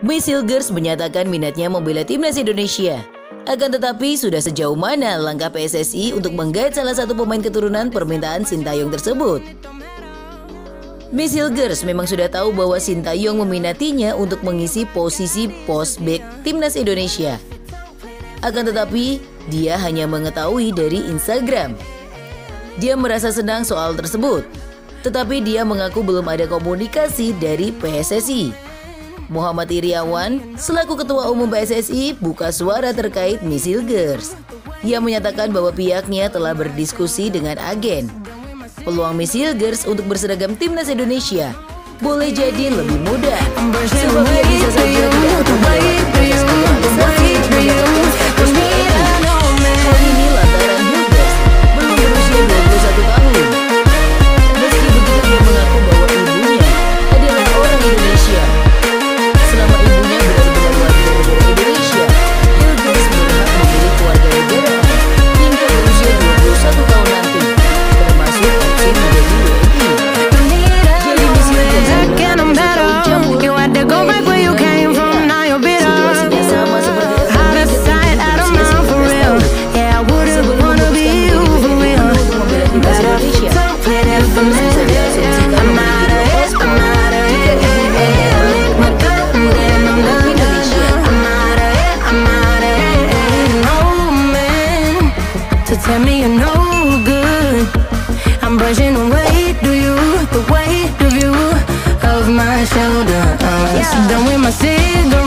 Miss Hilgers menyatakan minatnya membela timnas Indonesia. Akan tetapi sudah sejauh mana langkah PSSI untuk menggait salah satu pemain keturunan permintaan Sintayong tersebut? Miss Hilgers memang sudah tahu bahwa Sintayong meminatinya untuk mengisi posisi post back timnas Indonesia. Akan tetapi dia hanya mengetahui dari Instagram. Dia merasa senang soal tersebut, tetapi dia mengaku belum ada komunikasi dari PSSI. Muhammad Iriawan, selaku Ketua Umum PSSI, buka suara terkait Miss Hilgers. Ia menyatakan bahwa pihaknya telah berdiskusi dengan agen. Peluang Miss Hilgers untuk berseragam timnas Indonesia boleh jadi lebih mudah, sebab ia bisa saja tidak akan melewati proses naturalisasi mendapatkan status PRI. Hal ini lantaran Hilgers belum berusia 21 tahun. Meski begitu, dia mengaku bahwa ibunya adalah orang Indonesia. Selama ibunya benar-benar warga negara Indonesia, Hilgers berhak memilih keluarga negaraan hingga berusia 21 tahun nanti, termasuk opsi menjadi WNI. Jadi Miss Hilgers adalah tahu campur situasinya sama seperti atlet berusia 19 tahun. Sebelum memutuskan menjadi WNI untuk membela timnas Indonesia, Hilgers bisa diasumsikan menjadi lepas penonton jika ibunya adalah Indonesia. Tell me you're no good. I'm brushing away, do you? The weight of you, of my shoulder. Done with my cigarette.